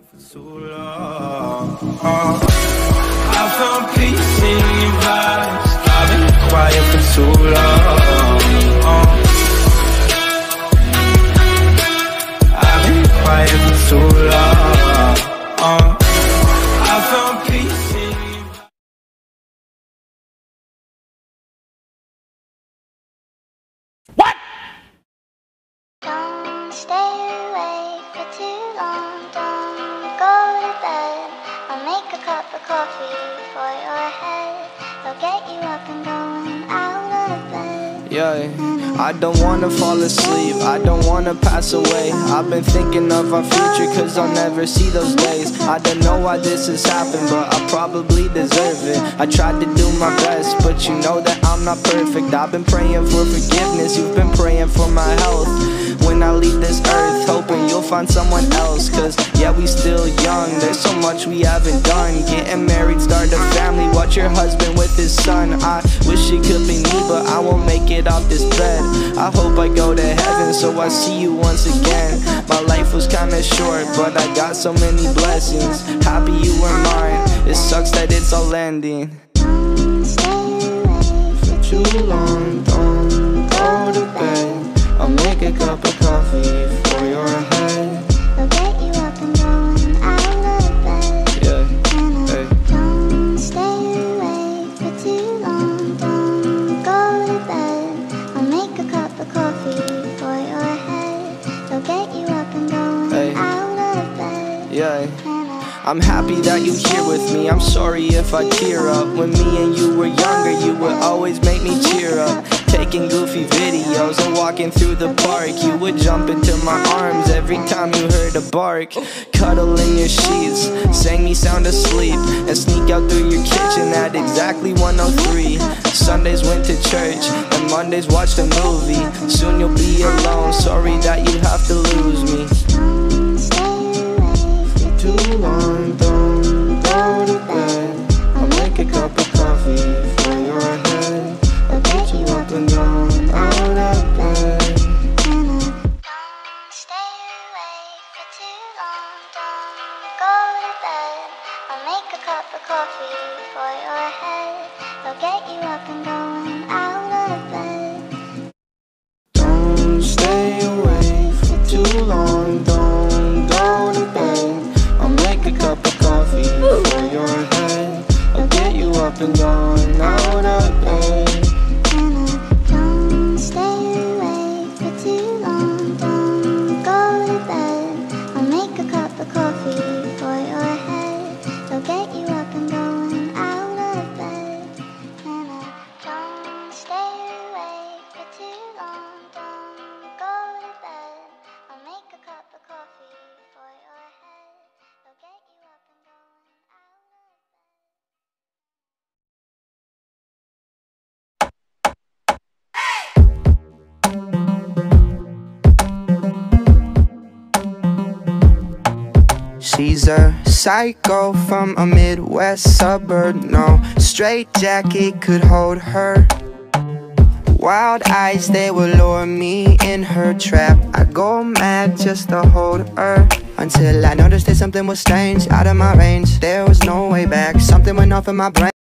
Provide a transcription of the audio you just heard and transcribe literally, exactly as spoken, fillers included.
For too long, uh, I found peace in your vibes. I've been quiet for too long. Uh, I've been quiet for too long. Uh, I found peace in your vibes. What? Don't stay awake for too long. Don't go to bed. I'll make a cup of coffee for your head. I'll get you up and going out of bed. Yeah, I don't wanna fall asleep, I don't wanna pass away. I've been thinking of our future cause I'll never see those days. I don't know why this has happened, but I probably deserve it. I tried to do my best, but you know that I'm not perfect. I've been praying for forgiveness, you've been praying for my health. When I leave this earth, hoping you'll find someone else. Cause yeah, we still young, there's so much we haven't done. Getting married, start a family, watch your husband with his son. I wish it could be me, but I won't make it off this bed. I hope I go to heaven, so I see you once again. My life was kinda short, but I got so many blessings. Happy you were mine, it sucks that it's all ending. Don't stay awake For too long, don't go to bed. I'll make a cup of coffee for your head. I'll get you up and going out of bed. Yeah, And I hey. don't stay awake for too long. Don't go to bed. I'll make a cup of coffee for your head. I'll get you up and going Hey. out of bed. Yeah, And I I'm happy that you're here with me. I'm sorry if I tear up. When me and you were younger, you would always make me cheer up. Taking goofy videos and walking through the park, you would jump into my arms every time you heard a bark. Cuddle in your sheets, sang me sound asleep, and sneak out through your kitchen at exactly one oh three. Sundays went to church, and Mondays watched a movie. Soon you'll be alone, sorry that you have to lose me. don't stay awake for Too long, don't go to bed. I'll make a cup of coffee for your head. I'll get you up and going out of bed. And I don't stay awake for too long. Don't go to bed. I'll make a cup of coffee for your head. I'll get you up and going out of bed. Don't stay awake for too long, don't go to bed. I'll make a cup of coffee for your head. I'll get you up and going out of bed. And I don't stay awake for too long. Don't go to bed. I'll make a cup of coffee for your head. I'll get you up and going out of bed. And I don't stay awake for too long. Don't go to bed. I'll make a cup of coffee for your head. I'll get you up and going out of bed. She's a psycho from a Midwest suburb. No straight jacket could hold her. Wild eyes, they will lure me in her trap. I go mad just to hold her, until I noticed that something was strange, out of my range. There was no way back, something went off in my brain.